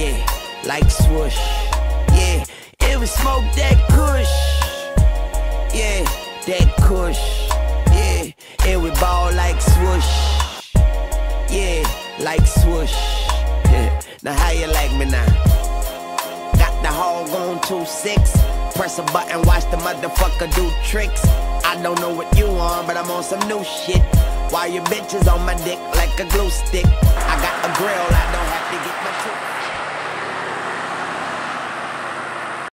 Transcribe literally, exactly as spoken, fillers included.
yeah, like swoosh. Yeah, it was smoke that kush. Yeah, that kush. Yeah, it would ball like swoosh. Yeah, like swoosh. Yeah. Now how you like me now? Got the hog on two six. Press a button, watch the motherfucker do tricks. I don't know what you on, but I'm on some new shit. While your bitch is on my dick like a glue stick. I got a grill, I don't have to get my tooth.